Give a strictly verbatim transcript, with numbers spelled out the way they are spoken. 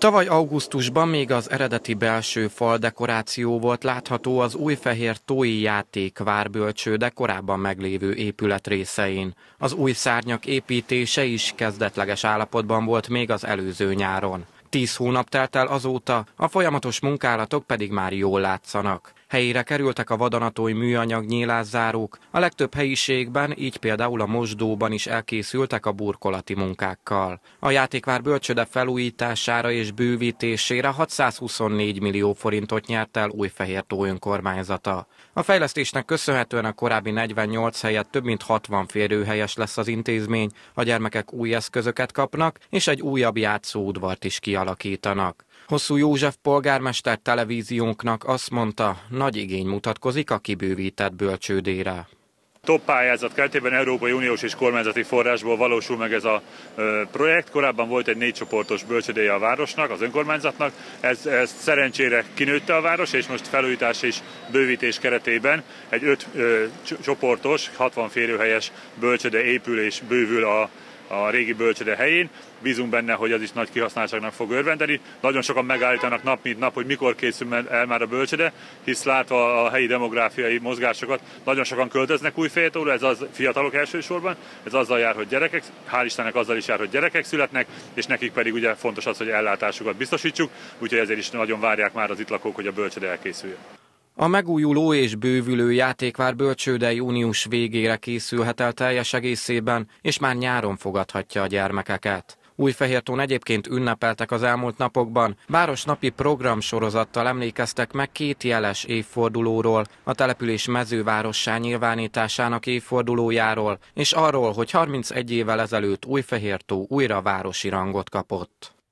Tavaly augusztusban még az eredeti belső fal dekoráció volt látható az Újfehértói játékvárbölcsőde korábban meglévő épület részein. Az új szárnyak építése is kezdetleges állapotban volt még az előző nyáron. Tíz hónap telt el azóta, a folyamatos munkálatok pedig már jól látszanak. Helyére kerültek a vadanatói műanyag nyílászárók, a legtöbb helyiségben, így például a Mosdóban is elkészültek a burkolati munkákkal. A játékvár bölcsőde felújítására és bővítésére hatszázhuszonnégy millió forintot nyert el Újfehértó önkormányzata. A fejlesztésnek köszönhetően a korábbi negyvennyolc helyett több mint hatvan férőhelyes lesz az intézmény, a gyermekek új eszközöket kapnak, és egy újabb játszóudvart is kialakítanak. Hosszú József polgármester televíziónknak azt mondta, nagy igény mutatkozik a kibővített bölcsődére. Top pályázat keretében Európai Uniós és kormányzati forrásból valósul meg ez a ö, projekt. Korábban volt egy négy csoportos bölcsődéje a városnak, az önkormányzatnak. Ez, ez szerencsére kinőtte a város, és most felújítás és bővítés keretében egy öt ö, csoportos, hatvan férőhelyes bölcsőde épül és bővül a a régi bölcsőde helyén. Bízunk benne, hogy az is nagy kihasználtságnak fog örvendeni. Nagyon sokan megállítanak nap mint nap, hogy mikor készül el már a bölcsőde, hisz látva a helyi demográfiai mozgásokat, nagyon sokan költöznek Újfehértóra, ez az fiatalok elsősorban, ez azzal jár, hogy gyerekek, hál' Istennek azzal is jár, hogy gyerekek születnek, és nekik pedig ugye fontos az, hogy ellátásukat biztosítsuk, úgyhogy ezért is nagyon várják már az itt lakók, hogy a bölcsőde elkészüljön. A megújuló és bővülő játékvár bölcsőde június végére készülhet el teljes egészében, és már nyáron fogadhatja a gyermekeket. Újfehértón egyébként ünnepeltek az elmúlt napokban. Városnapi programsorozattal emlékeztek meg két jeles évfordulóról, a település mezővárossá nyilvánításának évfordulójáról, és arról, hogy harmincegy évvel ezelőtt Újfehértó újra városi rangot kapott.